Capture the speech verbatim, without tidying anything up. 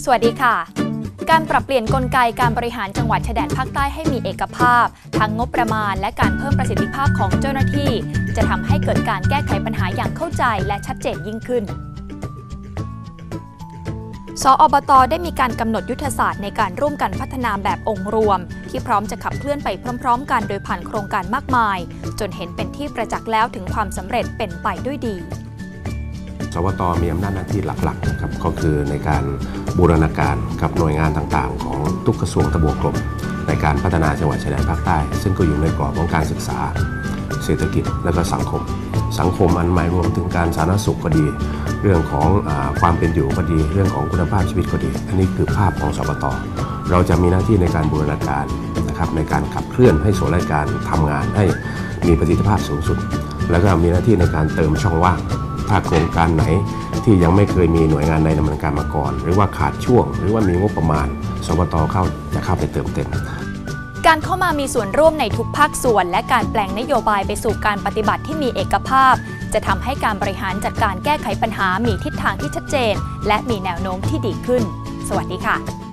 วัสดีค่ะการปรับเปลี่ยนกลไกการบริหารจังหวัดชายแดนภาคใต้ให้มีเอกภาพทั้งงบประมาณและการเพิ่มประสิทธิภาพของเจ้าหน้าที่จะทำให้เกิดการแก้ไขปัญหาอย่างเข้าใจและชัดเจนยิ่งขึ้นสอบต.ได้มีการกำหนดยุทธศาสตร์ในการร่วมกันพัฒนาแบบองค์รวมที่พร้อมจะขับเคลื่อนไปพร้อมๆกันโดยผ่านโครงการมากมายจนเห็นเป็นที่ประจักษ์แล้วถึงความสำเร็จเป็นไปด้วยดีสวต.มีอำนาจหน้าที่หลักๆนะครับก็คือในการบูรณาการกับหน่วยงานต่างๆของทุกกระทรวงทบวงกรมในการพัฒนาจังหวัดชายแดนภาคใต้ซึ่งก็อยู่ในกรอบของการศึกษาเศรษฐกิจและก็สังคมสังคมอันหมายรวมถึงการสาธารณสุขก็ดีเรื่องของอ่าความเป็นอยู่ก็ดีเรื่องของคุณภาพชีวิตก็ดีอันนี้คือภาพของสวต.เราจะมีหน้าที่ในการบูรณาการนะครับในการขับเคลื่อนให้ส่วนราชการทำงานให้มีประสิทธิภาพสูงสุดแล้วก็มีหน้าที่ในการเติมช่องว่างถ้าโครงการไหนที่ยังไม่เคยมีหน่วยงานใดดำเนินการมาก่อนหรือว่าขาดช่วงหรือว่ามีงบประมาณสวต.เข้าจะเข้าไปเติมเต็มการเข้ามามีส่วนร่วมในทุกภาคส่วนและการแปลงนโยบายไปสู่การปฏิบัติที่มีเอกภาพจะทำให้การบริหารจัดการแก้ไขปัญหามีทิศทางที่ชัดเจนและมีแนวโน้มที่ดีขึ้นสวัสดีค่ะ